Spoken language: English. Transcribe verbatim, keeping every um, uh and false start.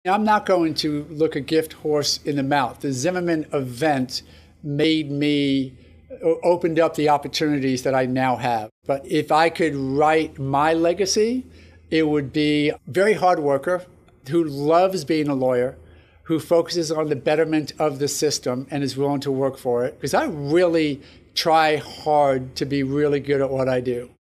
I'm not going to look a gift horse in the mouth. The Zimmerman event made me, opened up the opportunities that I now have. But if I could write my legacy, it would be a very hard worker who loves being a lawyer, who focuses on the betterment of the system and is willing to work for it. Because I really try hard to be really good at what I do.